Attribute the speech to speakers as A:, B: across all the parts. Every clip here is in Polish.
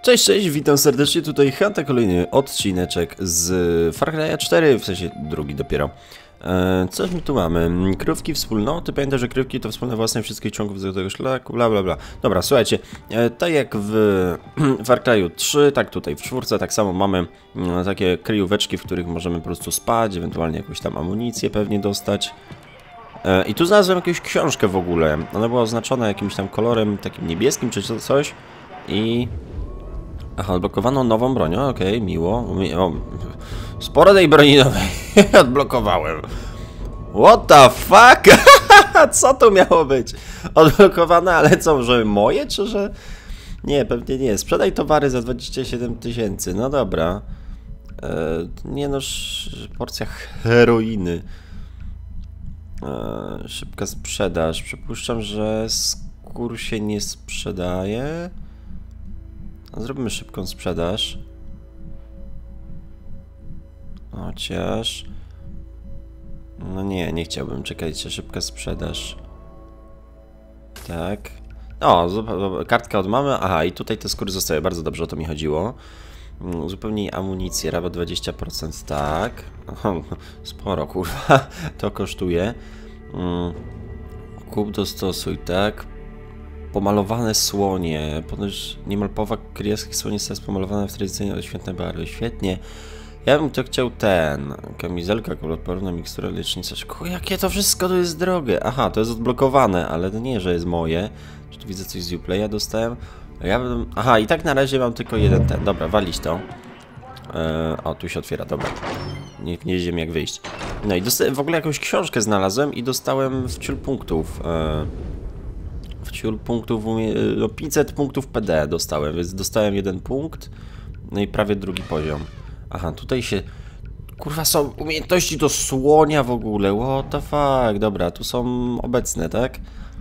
A: Cześć, cześć, witam serdecznie, tutaj Hanta, kolejny odcineczek z Far Cry'a 4, w sensie drugi dopiero. Coś my tu mamy? Krówki wspólnoty, pamiętaj, że krówki to wspólne własne wszystkich członków Złotego Szlaku, bla bla bla. Dobra, słuchajcie, tak jak w Far Cry'u 3, tak tutaj w 4, tak samo mamy takie kryjóweczki, w których możemy po prostu spać, ewentualnie jakąś tam amunicję pewnie dostać. I tu znalazłem jakąś książkę w ogóle, ona była oznaczona jakimś tam kolorem takim niebieskim czy coś i... Aha, odblokowano nową broń, okej, miło. O, sporo tej broni nowej odblokowałem. What the fuck? Co to miało być? Odblokowane, ale co, że moje, czy że... Nie, pewnie nie. Sprzedaj towary za 27 000, no dobra. Nie no, porcja heroiny. Szybka sprzedaż. Przypuszczam, że skór się nie sprzedaje. Zrobimy szybką sprzedaż. Chociaż... No nie chciałbym. Czekajcie, szybka sprzedaż. Tak. O, kartka od mamy. Aha, i tutaj te skóry zostały. Bardzo dobrze, o to mi chodziło. Uzupełnij amunicję. Rabat 20%, tak. Sporo, kurwa. To kosztuje. Kup, dostosuj, tak. Pomalowane słonie. Ponoć niemal połowa kryjowskich słoni jest pomalowane w tradycyjnie świetne barwy. Świetnie. Ja bym to chciał ten. Kamizelka, kuloodporna, mikstura lecznicza. Jakie to wszystko to jest drogie. Aha, to jest odblokowane, ale to nie, że jest moje. Czy tu widzę coś z Uplaya dostałem? Ja bym... Aha, i tak na razie mam tylko jeden ten. Dobra, walić to. O, tu się otwiera, dobra. Nie wiem jak wyjść. No i dostałem, w ogóle jakąś książkę znalazłem i dostałem wciul punktów. Wciul punktów, no 500 punktów PD dostałem, więc dostałem jeden punkt. No i prawie drugi poziom. Aha, tutaj się... Kurwa, są umiejętności do słonia w ogóle, what the fuck. Dobra, tu są obecne, tak?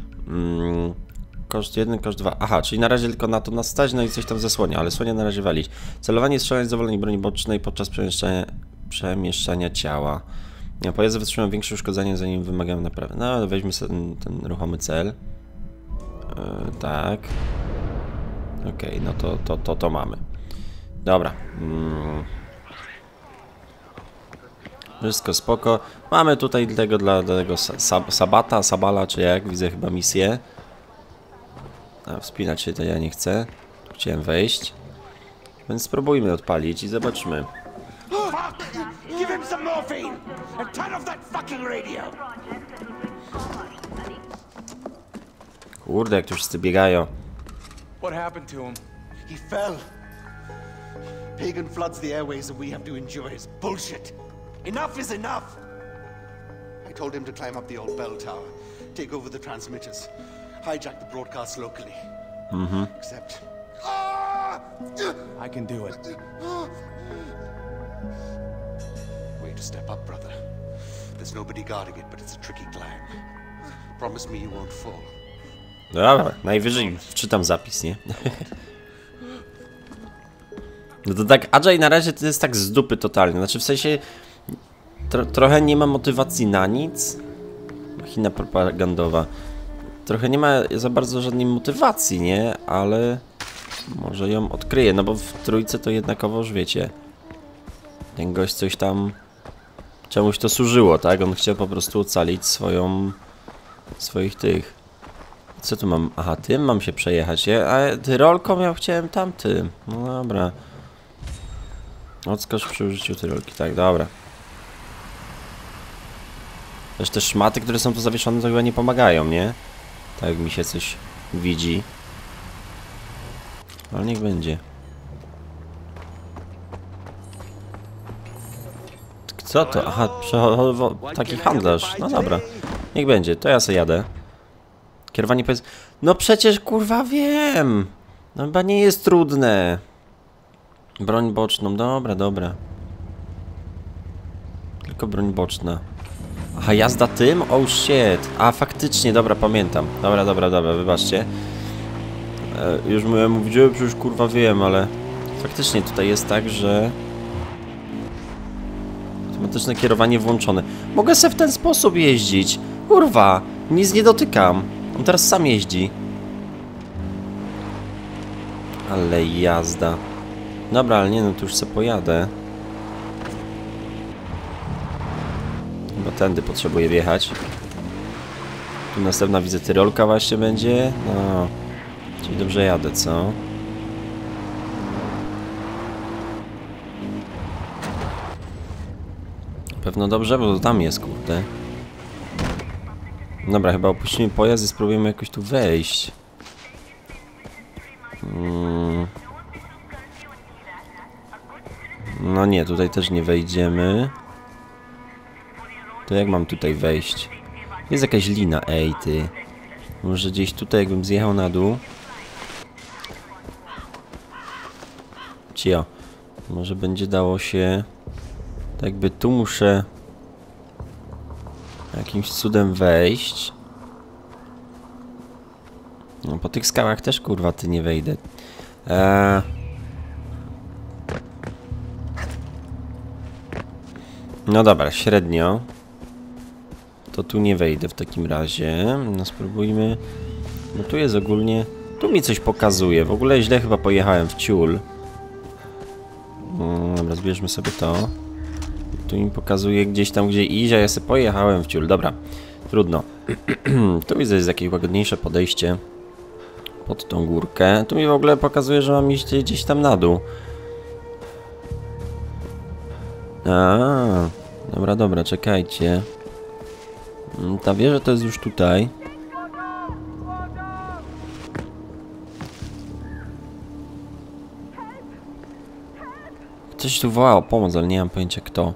A: Koszt 1, koszt 2. Aha, czyli na razie tylko na to nastać, no i coś tam ze słonia, ale słonia na razie walić. Celowanie, strzelanie z dowolnej broni bocznej podczas przemieszczania ciała. Pojazdy wytrzymują większe uszkodzenie, zanim wymagamy naprawy. No, weźmy sobie ten ruchomy cel. Tak. Okej, no to mamy. Dobra. Wszystko spoko. Mamy tutaj dla tego Sabala, czy jak? Widzę chyba misję. A wspinać się to ja nie chcę. Chciałem wejść. Więc spróbujmy odpalić i zobaczmy. Kurde, jak tu wszyscy biegają.
B: What happened to him?
C: He fell. Pagan floods the airways and we have to endure his bullshit. Enough is enough! I told him to climb up the old bell tower, take over the transmitters, hijack the broadcast locally. Except...
B: I can do it.
C: Way to step up, brother. There's nobody guarding it, but it's a tricky climb. Promise me you won't fall.
A: Dobra, najwyżej wczytam zapis, nie? No to tak, Ajay na razie to jest tak z dupy totalnie. Znaczy w sensie trochę nie ma motywacji na nic. Machina propagandowa. Trochę nie ma za bardzo żadnej motywacji, nie? Ale może ją odkryję, no bo w trójce to jednakowoż wiecie. Ten gość coś tam czemuś to służyło, tak? On chciał po prostu ocalić swoich tych. Co tu mam? Aha, tym mam się przejechać. A tyrolką ja chciałem tamtym. No dobra. Odskocz przy użyciu tyrolki. Tak, dobra. Też te szmaty, które są tu zawieszone, to chyba nie pomagają, nie? Tak jak mi się coś widzi. Ale niech będzie. Co to? Aha, taki handlarz. No dobra. Niech będzie, to ja sobie jadę. Kierowanie powiedz... No przecież kurwa wiem! No chyba nie jest trudne. Broń boczną, dobra. Tylko broń boczna. Aha, jazda tym? Oh shit. A faktycznie, dobra, pamiętam. Dobra, wybaczcie. Już mówiłem, przecież kurwa wiem, ale... Faktycznie tutaj jest tak, że... Automatyczne kierowanie włączone. Mogę sobie w ten sposób jeździć. Kurwa, nic nie dotykam. On teraz sam jeździ. Ale jazda. Dobra, ale nie, no to już sobie pojadę. Chyba tędy potrzebuję wjechać. Tu następna, widzę, Tyrolka właśnie będzie. No, czyli dobrze jadę, co? Pewno dobrze, bo to tam jest, kurde. Dobra, chyba opuścimy pojazd i spróbujemy jakoś tu wejść. No nie, tutaj też nie wejdziemy. To jak mam tutaj wejść? Jest jakaś lina, ej ty. Może gdzieś tutaj, jakbym zjechał na dół. Cio. Może będzie dało się... Tak jakby tu muszę... jakimś cudem wejść. No po tych skałach też, kurwa, ty nie wejdę. No dobra, średnio. To tu nie wejdę w takim razie. No spróbujmy. No tu jest ogólnie... Tu mi coś pokazuje. W ogóle źle chyba pojechałem w ciul. Dobra, zbierzmy sobie to. Tu mi pokazuje gdzieś tam, gdzie iść, a ja sobie pojechałem w ciul. Dobra, trudno. Tu widzę, jest jakieś łagodniejsze podejście pod tą górkę. Tu mi w ogóle pokazuje, że mam iść gdzieś tam na dół. Dobra, dobra, czekajcie. Ta wieża to jest już tutaj. Ktoś tu wołał o pomoc, ale nie mam pojęcia kto.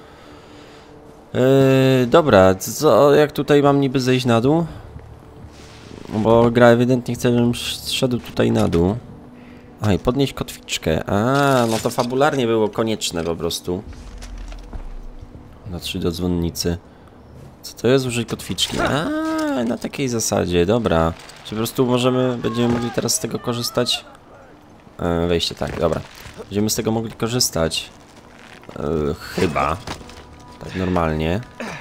A: Dobra, co, jak tutaj mam niby zejść na dół? Bo gra ewidentnie chce, żebym szedł tutaj na dół. A, i podnieść kotwiczkę. No to fabularnie było konieczne po prostu. Dotrzeć do dzwonnicy. Co to jest? Użyć kotwiczki. Na takiej zasadzie, dobra. Czy po prostu będziemy mogli teraz z tego korzystać? Wejście, tak, dobra. Będziemy z tego mogli korzystać. Chyba. Tak normalnie.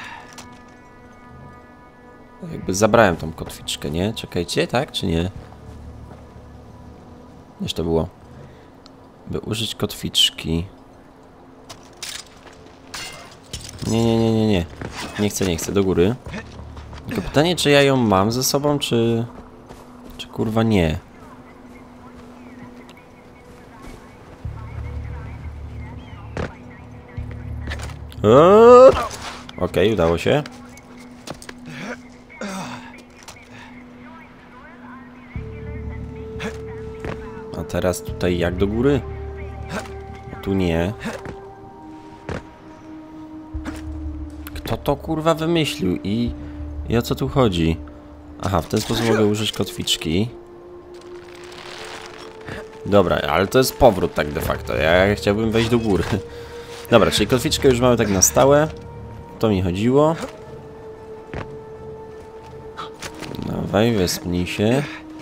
A: Jakby zabrałem tą kotwiczkę, nie? Czekajcie, tak czy nie? Gdzież to było? By użyć kotwiczki. Nie. Nie chcę, do góry. Tylko pytanie, czy ja ją mam ze sobą, czy kurwa nie? Okej, udało się. A teraz tutaj jak do góry? Tu nie. Kto to kurwa wymyślił i o co tu chodzi? Aha, w ten sposób mogę użyć kotwiczki. Dobra, ale to jest powrót tak de facto. Ja chciałbym wejść do góry. Dobra, czyli kotwiczkę już mamy tak na stałe. To mi chodziło. Dawaj, wespnij się.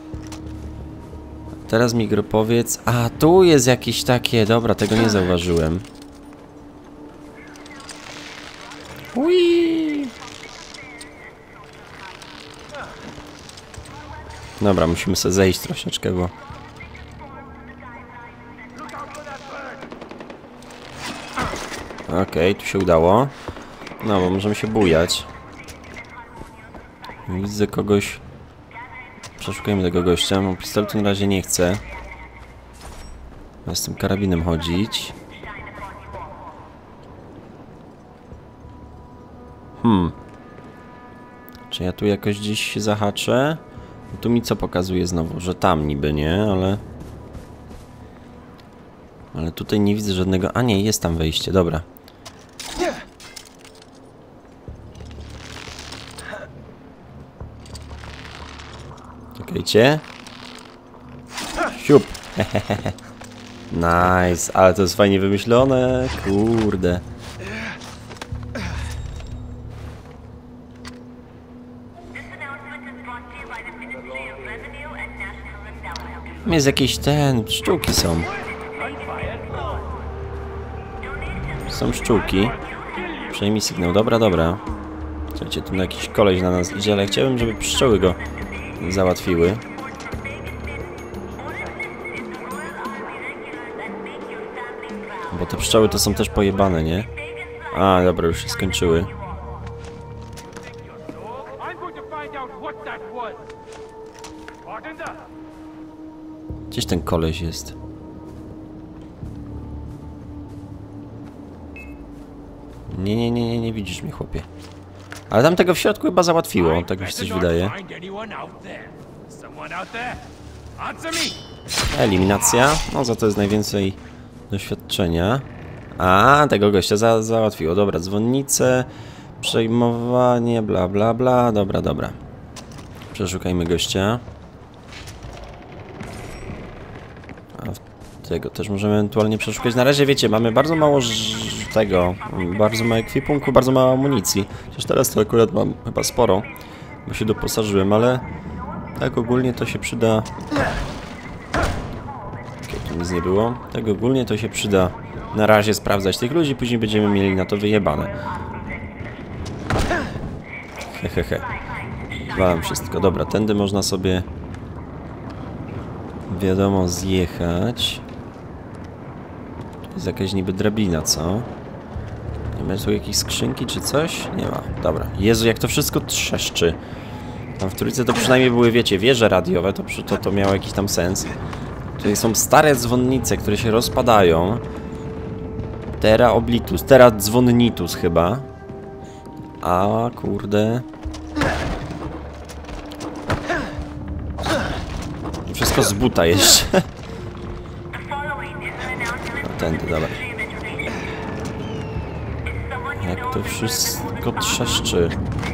A: Teraz mi powiedz... A, tu jest jakieś takie... Dobra, tego nie zauważyłem. Ui. Dobra, musimy sobie zejść troszeczkę, bo... Okej, tu się udało. No, bo możemy się bujać. Widzę kogoś. Przeszukajmy tego gościa. Mam pistoletu na razie nie chcę. Z tym karabinem chodzić. Czy ja tu jakoś gdzieś się zahaczę? Tu mi co pokazuje znowu? Że tam niby, nie? Ale tutaj nie widzę żadnego... A nie, jest tam wejście, dobra. Czekajcie. Siup. Nice, ale to jest fajnie wymyślone. Kurde. Jest jakieś pszczółki są. Są pszczółki. Przejmij sygnał, dobra. Słuchajcie, tu jakiś koleś na nas idzie, ale chciałbym, żeby pszczoły go załatwiły. Bo te pszczoły to są też pojebane, nie? A, dobra, już się skończyły. Gdzieś ten koleś jest. Nie widzisz mnie, chłopie. Ale tam tego w środku chyba załatwiło, tak mi się coś wydaje. Eliminacja. No za to jest najwięcej doświadczenia. A, tego gościa załatwiło. Dobra, dzwonnice, przejmowanie, bla bla bla. Dobra. Przeszukajmy gościa. A tego też możemy ewentualnie przeszukać. Na razie wiecie, mamy bardzo mało tego, bardzo mało ekwipunku, bardzo mało amunicji. Chociaż teraz to akurat mam chyba sporo, bo się doposażyłem, ale tak ogólnie to się przyda. Okej, tu nic nie było. Tak ogólnie to się przyda na razie sprawdzać tych ludzi, później będziemy mieli na to wyjebane. Hehehe. Walam wszystko. Dobra, tędy można sobie, wiadomo, zjechać. To jest jakaś niby drabina, co? Nie ma tu jakiejś skrzynki czy coś? Nie ma. Dobra. Jezu, jak to wszystko trzeszczy. Tam w trójce to przynajmniej były, wiecie, wieże radiowe, to miało jakiś tam sens. Tutaj są stare dzwonnice, które się rozpadają. Terra oblitus, Terra dzwonnitus chyba. A, kurde. Wszystko z buta jeszcze. Tędy, dobra. Jak to wszystko trzeszczy.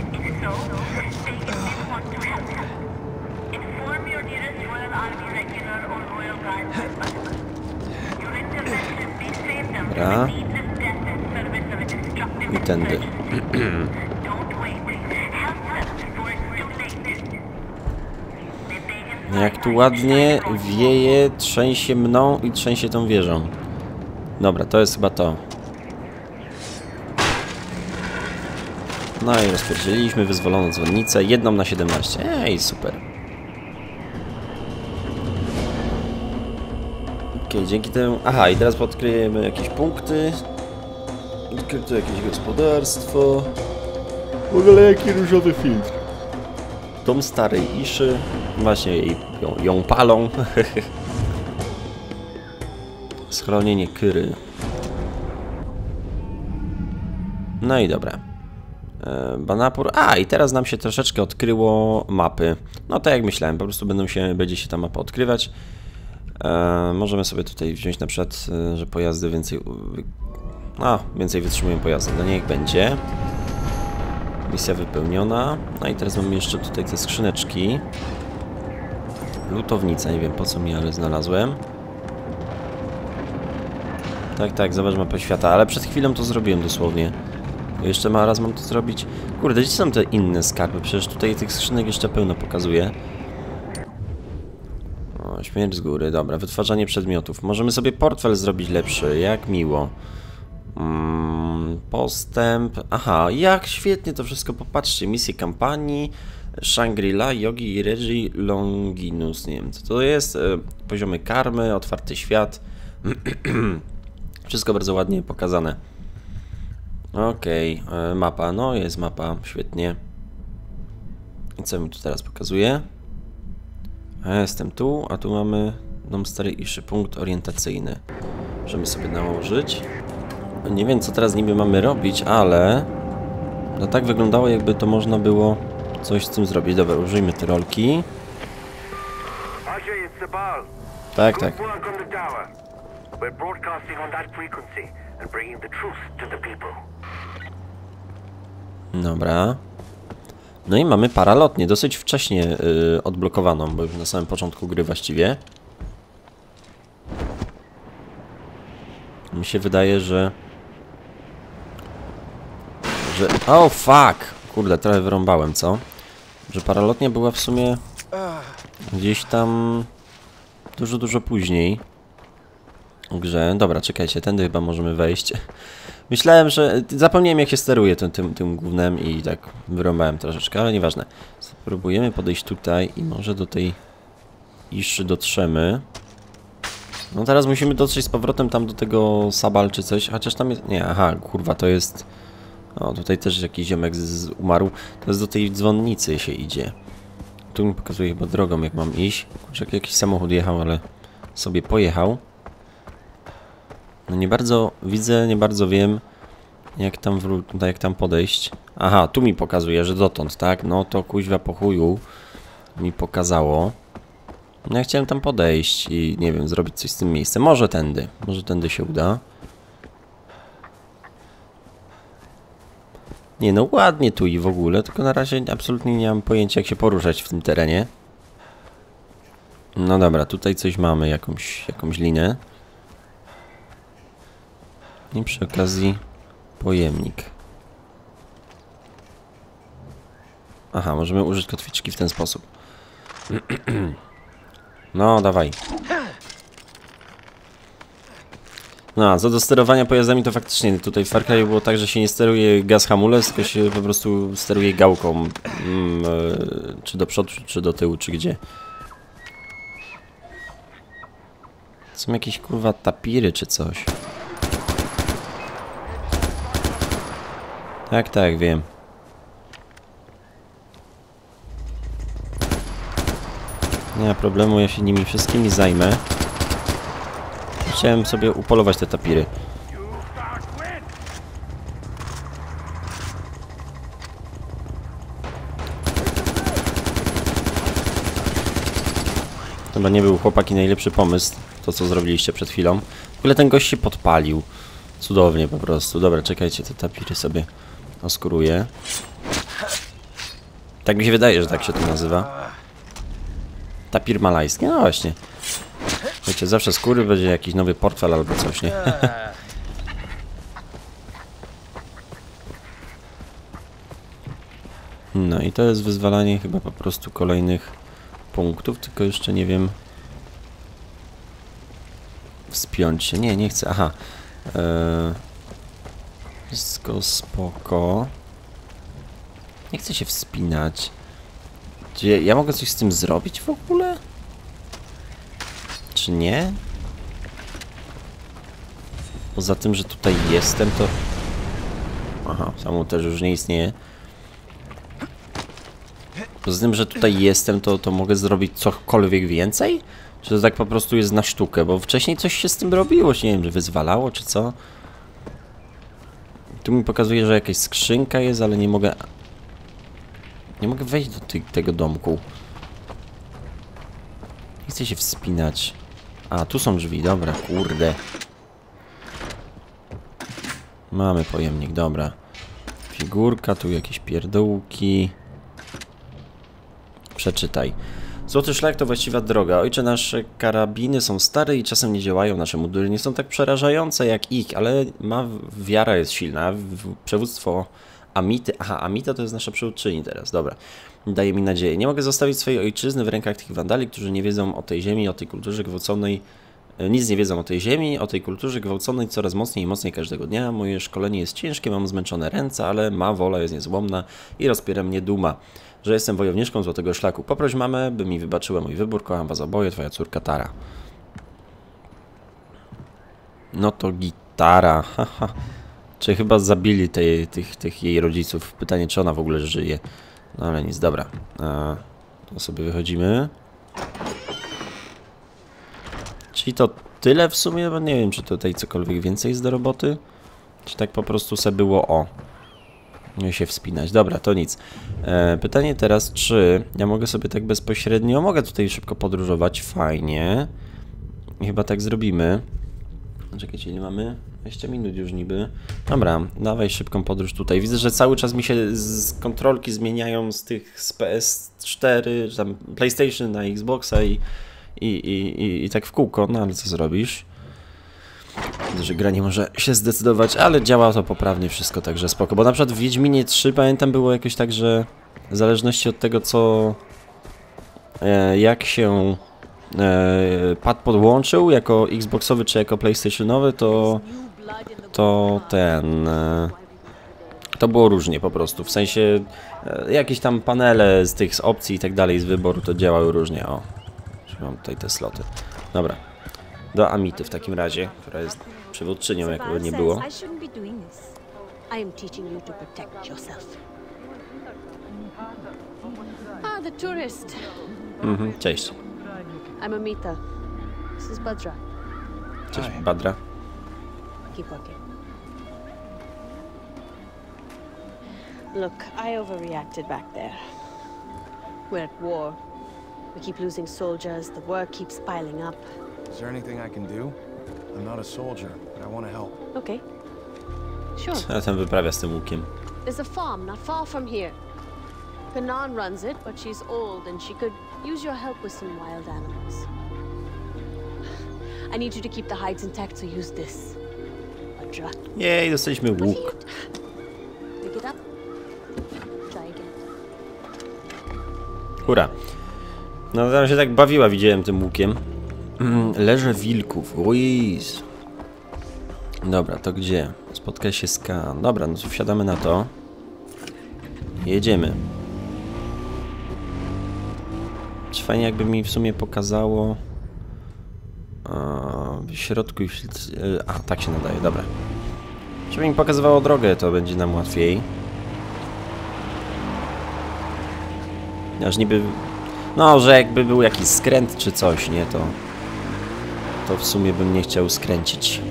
A: Dobra. I tędy. Jak tu ładnie wieje, trzęsie mną i trzęsie tą wieżą. Dobra, to jest chyba to. No i rozpierdzieliliśmy, wyzwolono dzwonnicę, 1 na 17. Ej, super. Okej, dzięki temu... Aha, i teraz odkryjemy jakieś punkty. Odkryto jakieś gospodarstwo. W ogóle jaki różowy filtr. Dom starej Iszy. Właśnie ją palą. Schronienie Kyry. No i dobra. Banapur. A, i teraz nam się troszeczkę odkryło mapy. No tak jak myślałem, po prostu będzie się ta mapa odkrywać. Możemy sobie tutaj wziąć na przykład, że pojazdy więcej wytrzymują pojazdy. No niech będzie. Misja wypełniona. No i teraz mamy jeszcze tutaj te skrzyneczki. Lutownica, nie wiem po co mi, ale znalazłem. Tak, zobacz mapę świata, ale przed chwilą to zrobiłem dosłownie. Jeszcze raz mam to zrobić. Kurde, gdzie są te inne skarby? Przecież tutaj tych skrzynek jeszcze pełno pokazuje. O, śmierć z góry, dobra, wytwarzanie przedmiotów. Możemy sobie portfel zrobić lepszy, jak miło. Postęp. Aha, jak świetnie to wszystko, popatrzcie. Misje kampanii, Shangri-La, Yogi i Reggie Longinus. Nie wiem co to jest. Poziomy karmy, otwarty świat. Wszystko bardzo ładnie pokazane. Okej, mapa. No jest mapa, świetnie. I co mi tu teraz pokazuje? Jestem tu, a tu mamy dom starej Iszy, punkt orientacyjny. Możemy sobie nałożyć. Nie wiem co teraz niby mamy robić, ale no tak wyglądało, jakby to można było coś z tym zrobić. Dobra, użyjmy tyrolki. Tak. Dobra. No i mamy paralotnię, dosyć wcześnie odblokowaną, bo już na samym początku gry właściwie. Mi się wydaje, że... O, fuck! Kurde, trochę wyrąbałem, co? Że paralotnia była w sumie gdzieś tam dużo później w grze. Dobra, czekajcie, tędy chyba możemy wejść. Myślałem, że... Zapomniałem, jak się steruje tym gównem i tak wyrąbałem troszeczkę, ale nieważne. Spróbujemy podejść tutaj i może do tej Iszy dotrzemy. No teraz musimy dotrzeć z powrotem tam do tego Sabal czy coś, chociaż tam jest... Nie, aha, kurwa, to jest... O, tutaj też jakiś ziomek umarł. To jest do tej dzwonnicy się idzie. Tu mi pokazuje chyba drogą, jak mam iść. Kurczę, jakiś samochód jechał, ale sobie pojechał. No nie bardzo widzę, nie bardzo wiem, jak tam podejść. Aha, tu mi pokazuje, że dotąd, tak? No to kuźwa po chuju mi pokazało. No ja chciałem tam podejść i nie wiem, zrobić coś z tym miejscem. Może tędy się uda. Nie no, ładnie tu i w ogóle, tylko na razie absolutnie nie mam pojęcia, jak się poruszać w tym terenie. No dobra, tutaj coś mamy, jakąś linę. I przy okazji pojemnik. Aha, możemy użyć kotwiczki w ten sposób. No, dawaj. No, a co do sterowania pojazdami, to faktycznie tutaj w Far Cry było tak, że się nie steruje gaz hamulec, tylko się po prostu steruje gałką. Czy do przodu, czy do tyłu, czy gdzie. Są jakieś kurwa tapiry, czy coś. Tak, wiem. Nie ma problemu, ja się nimi wszystkimi zajmę. Chciałem sobie upolować te tapiry. Chyba nie był, chłopaki, najlepszy pomysł, to co zrobiliście przed chwilą. W ogóle ten gość się podpalił. Cudownie po prostu. Dobra, czekajcie, te tapiry sobie oskuruję. Tak mi się wydaje, że tak się to nazywa. Tapir malajski, no właśnie. Wiecie, zawsze skóry będzie jakiś nowy portfel albo coś, nie? No i to jest wyzwalanie chyba po prostu kolejnych punktów, tylko jeszcze nie wiem... Wspiąć się. Nie chcę. Aha. Wszystko spoko. Nie chcę się wspinać. Czy ja mogę coś z tym zrobić w ogóle? Czy nie? Poza tym, że tutaj jestem, to... Aha, samo też już nie istnieje. Poza tym, że tutaj jestem, to mogę zrobić cokolwiek więcej? Czy to tak po prostu jest na sztukę? Bo wcześniej coś się z tym robiło, nie wiem, że wyzwalało, czy co? Tu mi pokazuje, że jakaś skrzynka jest, ale nie mogę... Nie mogę wejść do tego domku. Nie chcę się wspinać. A, tu są drzwi, dobra, kurde. Mamy pojemnik, dobra. Figurka, tu jakieś pierdółki. Przeczytaj. Złoty szlak to właściwa droga. Ojcze, nasze karabiny są stare i czasem nie działają. Nasze mundury nie są tak przerażające jak ich, ale wiara jest silna. Przewództwo Amity. Aha, Amita to jest nasza przywódczyni teraz. Dobra. Daje mi nadzieję. Nie mogę zostawić swojej ojczyzny w rękach tych wandali, którzy nie wiedzą o tej ziemi, o tej kulturze gwałconej. Nic nie wiedzą o tej ziemi, o tej kulturze gwałconej coraz mocniej i mocniej każdego dnia. Moje szkolenie jest ciężkie, mam zmęczone ręce, ale ma wola jest niezłomna i rozpiera mnie duma, że jestem wojowniczką Złotego Szlaku. Poproś mamę, by mi wybaczyła mój wybór. Kocham was oboje, twoja córka Tara. No to gitara, haha. Czy chyba zabili tych jej rodziców? Pytanie, czy ona w ogóle żyje. No ale nic, dobra. To sobie wychodzimy. Czyli to tyle w sumie, bo nie wiem, czy tutaj cokolwiek więcej jest do roboty. Czy tak po prostu se było o. Nie się wspinać. Dobra, to nic. Pytanie teraz, czy ja mogę sobie tak bezpośrednio... Mogę tutaj szybko podróżować. Fajnie. I chyba tak zrobimy. Czekajcie, ile mamy? 20 minut już niby. Dobra, dawaj szybką podróż tutaj. Widzę, że cały czas mi się z kontrolki zmieniają z tych z PS4, czy tam PlayStation na Xboxa i tak w kółko. No ale co zrobisz? Widzę, że gra nie może się zdecydować, ale działa to poprawnie wszystko, także spoko. Bo na przykład w Wiedźminie 3 pamiętam było jakoś tak, że w zależności od tego co... jak się pad podłączył, jako Xboxowy czy jako PlayStationowy, to było różnie po prostu. W sensie jakieś tam panele z tych opcji i tak dalej, z wyboru to działały różnie. O, mam tutaj te sloty. Dobra. do Amity w takim razie, która jest przywódczynią, jakby nie było.
D: The tourist.
A: Cześć.
D: I'm Amita. This is Badra.
A: Cześć, Badra.
D: Keep walking. Look, I overreacted back there. We're at war. We keep losing soldiers, the work keeps piling up.
B: Is there anything I can do? I'm not a soldier, but I want to help.
D: Okay. Sure.
A: A ten wyprawia z tym łukiem.
D: There's a farm not far from here. Kanan runs it, but she's old and she could use your help with some wild animals. I need you to keep the hides intact, so use this. Badra.
A: Jej, dostaliśmy łuk.
D: Pick it up. Try again.
A: Hurra. No tam się tak bawiła, widziałem tym łukiem. Leże wilków. Ruiz. Dobra, to gdzie? Spotkaj się z Khan. Dobra, no to wsiadamy na to. Jedziemy. Fajnie jakby mi w sumie pokazało w środku. A, tak się nadaje, dobra. Żeby mi pokazywało drogę, to będzie nam łatwiej. Aż niby... No, że jakby był jakiś skręt czy coś, nie? To w sumie bym nie chciał skręcić.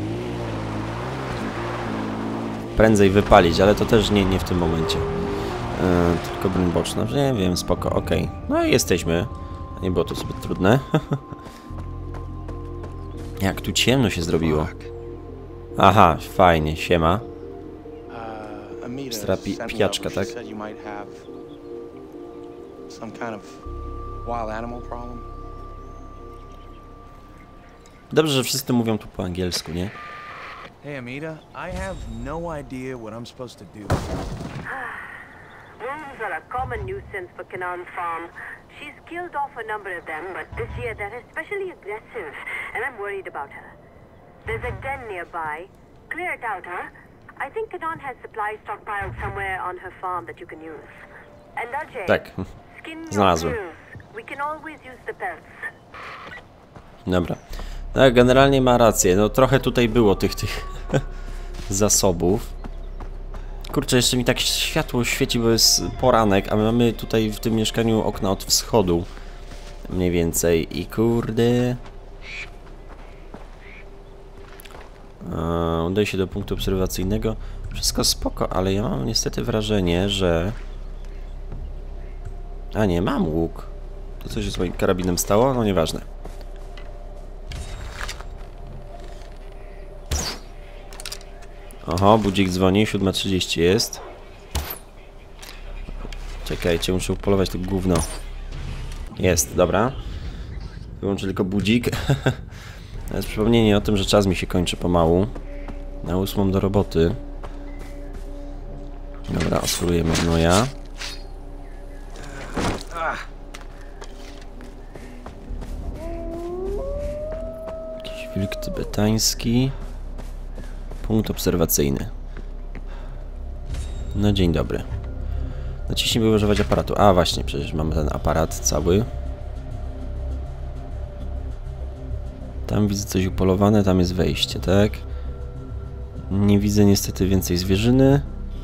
A: Prędzej wypalić, ale to też nie w tym momencie. Tylko broń boczna. Nie wiem, spoko, okej. No i jesteśmy. Nie było to zbyt trudne. Jak tu ciemno się zrobiło. Aha, fajnie, siema. Stara pijaczka, tak? Dobrze, że wszyscy mówią tu po angielsku, nie?
B: Hey Amita, I have no idea what I'm supposed to do.
E: Wolves are a common nuisance for Kanan's farm. She's killed off a number of them, but this year they're especially aggressive, and I'm worried about her. There's a den nearby. Clear it out, huh? I think Kanan has supplies stockpiled somewhere on her farm that you can use. And Ajay,
A: Tak,
E: skin your
A: znalazłem.
E: quills. We can always use the pelts.
A: Dobra. Tak, generalnie ma rację. No trochę tutaj było tych zasobów. Kurczę, jeszcze mi tak światło świeci, bo jest poranek, a my mamy tutaj w tym mieszkaniu okna od wschodu. Mniej więcej. I kurde... Udaję się do punktu obserwacyjnego. Wszystko spoko, ale ja mam niestety wrażenie, że... A nie, mam łuk. To co się z moim karabinem stało? No nieważne. Oho, budzik dzwoni, 7:30 jest. Czekajcie, muszę upolować to gówno. Jest, dobra. Wyłączę tylko budzik. To jest przypomnienie o tym, że czas mi się kończy pomału. Na 8 do roboty. Dobra, oskurujemy gnoja. Jakiś wilk tybetański. Punkt obserwacyjny. No dzień dobry. Naciśnij, by używać aparatu. A właśnie, przecież mamy ten aparat cały. Tam widzę coś upolowane, tam jest wejście, tak? Nie widzę niestety więcej zwierzyny.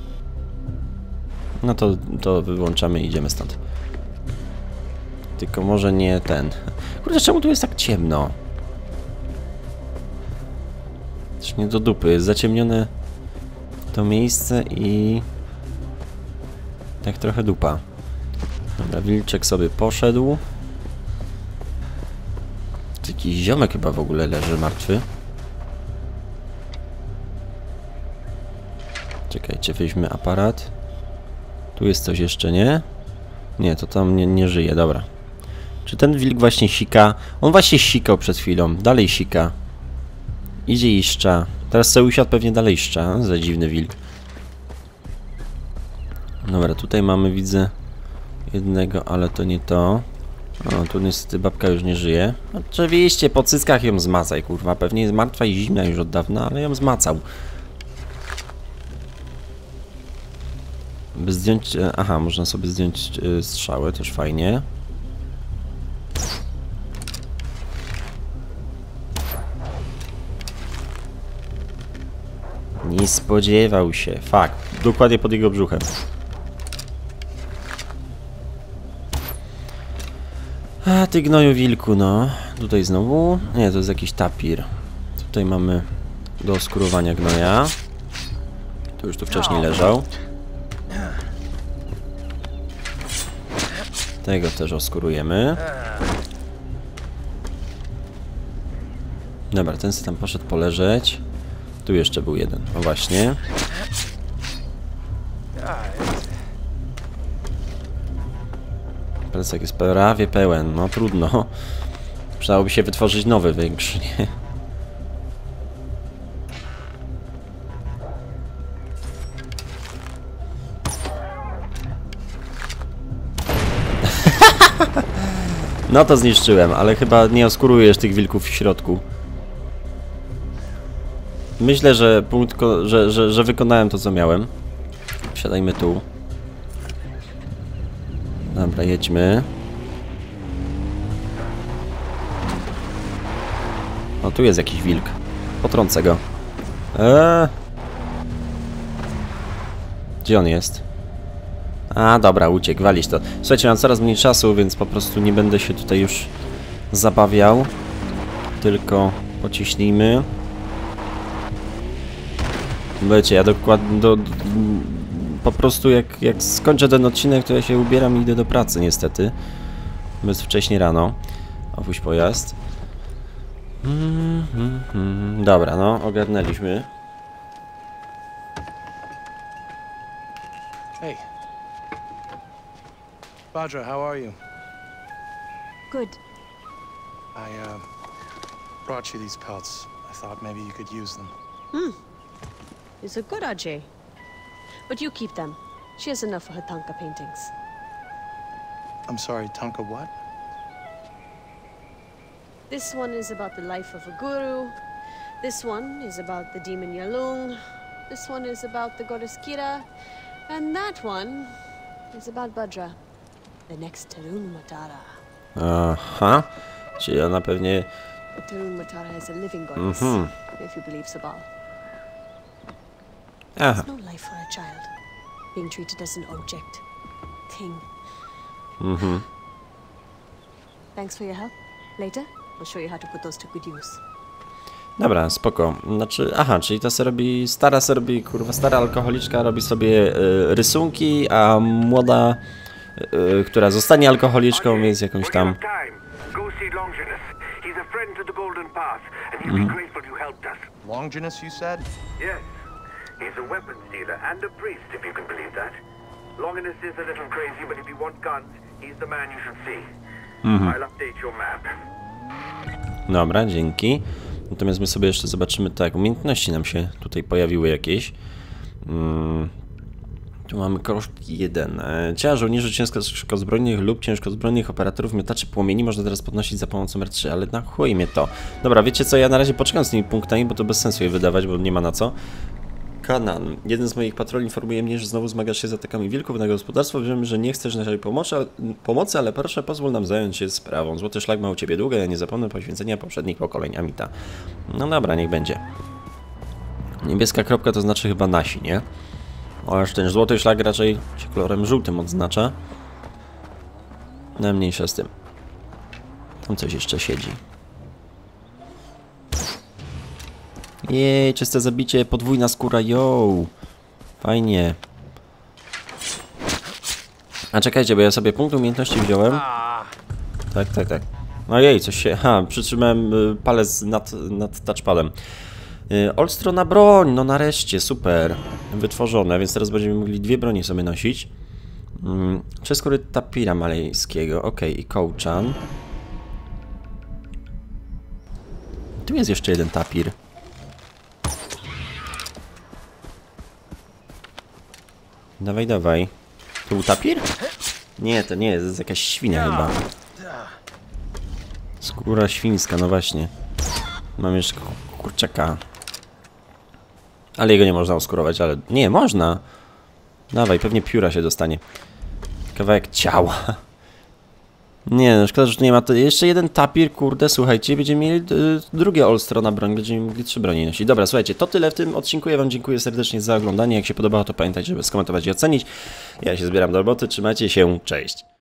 A: No to wyłączamy i idziemy stąd. Tylko może nie ten. Kurde, czemu tu jest tak ciemno? Też nie do dupy, jest zaciemnione to miejsce i... tak trochę dupa. Dobra, wilczek sobie poszedł. Jakiś ziomek chyba w ogóle leży martwy. Czekajcie, weźmy aparat. Tu jest coś jeszcze, nie? Nie, to tam nie żyje, dobra. Czy ten wilk właśnie sika? On właśnie sikał przed chwilą, dalej sika. Idzie i szcza. Teraz sobie usiadł, pewnie dalej szcza. Za dziwny wilk. Dobra, tutaj mamy, widzę, jednego, ale to nie to. O, tu niestety babka już nie żyje. Oczywiście, po cyckach ją zmacaj, kurwa. Pewnie jest martwa i zimna już od dawna, ale ją zmacał. By zdjąć... Aha, można sobie zdjąć strzałę, też fajnie. Nie spodziewał się. Fakt. Dokładnie pod jego brzuchem. A ty gnoju wilku, no. Tutaj znowu. Nie, to jest jakiś tapir. Tutaj mamy do oskurowania gnoja. To już tu wcześniej leżał. Tego też oskurujemy. Dobra, ten sobie tam poszedł poleżeć. Tu jeszcze był jeden. O właśnie. Plecak jest prawie pełen. No trudno. Przydałoby się wytworzyć nowy, większy, nie? No to zniszczyłem, ale chyba nie oskurujesz tych wilków w środku. Myślę, że że wykonałem to, co miałem. Wsiadajmy tu. Dobra, jedźmy. O, tu jest jakiś wilk. Potrącę go. Gdzie on jest? A, dobra, uciekł, walić to. Słuchajcie, mam coraz mniej czasu, więc po prostu nie będę się tutaj już zabawiał. Tylko pociśnijmy. Wiecie, ja dokładnie po prostu jak skończę ten odcinek, to ja się ubieram i idę do pracy, niestety. Bez wcześnie rano. Opuść pojazd. Dobra, no, ogarnęliśmy.
B: Hey. Badra, how are you?
D: Good.
B: I, brought you these pelts. I thought maybe you could use them.
D: These are good, Ajay. But you keep them. She has enough for her Tanka paintings.
B: I'm sorry, Tanka what?
D: This one is about the life of a guru. This one is about the demon Yalung. This one is about the goddess Kira. And that one is about Badra, the next Tarun Matara.
A: Aha. Czyli ona pewnie...
D: Tarun Matara is a living goddess, if you believe Sabal.
A: Aha.
D: There's no life for a child, being treated as an object, thing. Thanks for your help. Later, I'll show you how to put those to good use.
A: Dobra, spoko. Znaczy, aha, czyli to se robi, kurwa, stara alkoholiczka robi sobie rysunki, a młoda, która zostanie alkoholiczką, jest jakąś tam...
B: Longinus, you said?
F: Yes. He's a weapons dealer and a priest, if you can believe that. Longinus is a little crazy, but if you want guns, he's the man you should see. I'll update your map.
A: Dobra, dzięki. Natomiast my sobie jeszcze zobaczymy, tak, umiejętności nam się tutaj pojawiły jakieś. Tu mamy kosztki 1. Ciała żołnierzy ciężkozbrojnych lub ciężkozbrojnych operatorów miotaczy płomieni można teraz podnosić za pomocą R3, ale na chuj mnie to. Dobra, wiecie co, ja na razie poczekam z tymi punktami, bo to bez sensu je wydawać, bo nie ma na co. Kanan. Jeden z moich patroli informuje mnie, że znowu zmagasz się z atakami wilków na gospodarstwo. Wiemy, że nie chcesz naszej pomocy, ale proszę, pozwól nam zająć się sprawą. Złoty szlak ma u ciebie długo, ja nie zapomnę poświęcenia poprzednich pokoleń Amita. No dobra, niech będzie. Niebieska kropka to znaczy chyba nasi, nie? Ależ ten złoty szlak raczej się kolorem żółtym odznacza. No mniejsza z tym. Tam coś jeszcze siedzi. Jej, czyste zabicie, podwójna skóra, yo! Fajnie. A czekajcie, bo ja sobie punkt umiejętności wziąłem. Tak. No jej, coś się... przytrzymałem palec nad touchpadem. Olstrona broń, no nareszcie, super. Wytworzone, więc teraz będziemy mogli 2 bronie sobie nosić. 3 skóry tapira malejskiego, okej, i kołczan. Tu jest jeszcze jeden tapir. Dawaj. Tu był tapir? Nie, to nie jest, to jest jakaś świnia chyba. Skóra świńska, no właśnie. Mam jeszcze kurczaka. Ale jego nie można oskurować, ale... Nie, można! Dawaj, pewnie pióra się dostanie. Kawałek ciała. Nie, no szkoda, że tu nie ma. To jeszcze jeden tapir, kurde, słuchajcie, będziemy mieli drugie All-Stro na broń, będziemy mogli 3 broni nosić. Dobra, słuchajcie, to tyle w tym odcinku. Ja wam dziękuję serdecznie za oglądanie. Jak się podobało, to pamiętajcie, żeby skomentować i ocenić. Ja się zbieram do roboty, trzymajcie się, cześć.